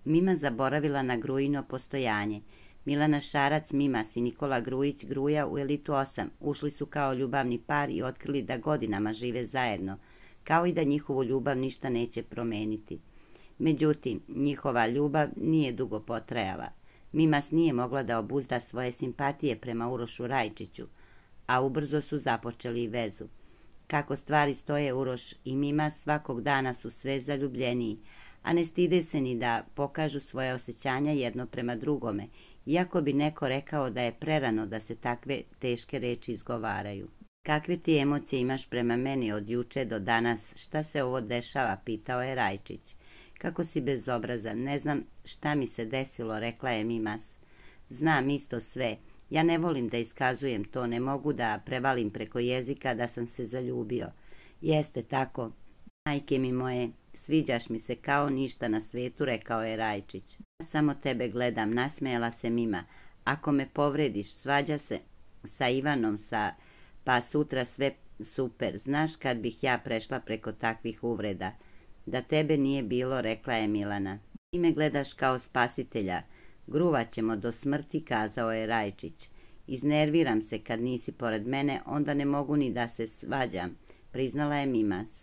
Mima zaboravila na Grujino postojanje. Milana Šarac, Mimas i Nikola Grujić, Gruja u Elitu 8, ušli su kao ljubavni par i otkrili da godinama žive zajedno, kao i da njihovu ljubav ništa neće promeniti. Međutim, njihova ljubav nije dugo potrajala. Mimas nije mogla da obuzda svoje simpatije prema Urošu Rajčiću, a ubrzo su započeli i vezu. Kako stvari stoje, Uroš i Mimas svakog dana su sve zaljubljeniji, a ne stide se ni da pokažu svoje osjećanja jedno prema drugome, iako bi neko rekao da je prerano da se takve teške reči izgovaraju. Kakve ti emocije imaš prema meni od juče do danas? Šta se ovo dešava? Pitao je Rajčić. Kako si bezobrazan, ne znam šta mi se desilo, rekla je Mimas. Znam isto sve. Ja ne volim da iskazujem to, ne mogu da prevalim preko jezika da sam se zaljubio. Jeste tako, majke mi moje, sviđaš mi se kao ništa na svetu, rekao je Rajčić. Ja samo tebe gledam, nasmejala se Mima. Ako me povrediš, svađa se sa Ivanom, pa sutra sve super. Znaš kad bih ja prešla preko takvih uvreda? Da tebe nije bilo, rekla je Milana. Ti me gledaš kao spasitelja. Gruvat ćemo do smrti, kazao je Rajčić. Iznerviram se kad nisi pored mene, onda ne mogu ni da se svađam, priznala je Mimas.